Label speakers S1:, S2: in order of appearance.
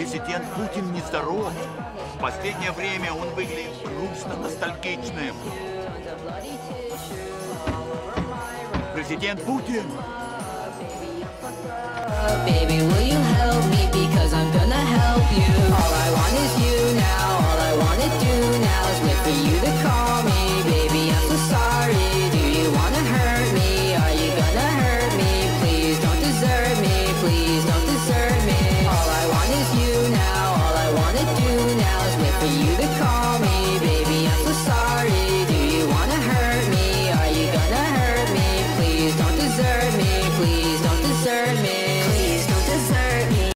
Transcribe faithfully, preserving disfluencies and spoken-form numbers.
S1: Президент Путин нездоров. В последнее время он выглядит грустно-ностальгичным. Президент Путин!
S2: Baby, will you help me? Because I'm gonna help you. All I want is you now. All I wanna do now is wait for you to call me. Baby, I'm so sorry. Do you wanna hurt me? Are you gonna hurt me? Please don't desert me. Please don't desert me. All I want is you now. All I wanna do now is wait for you to call me.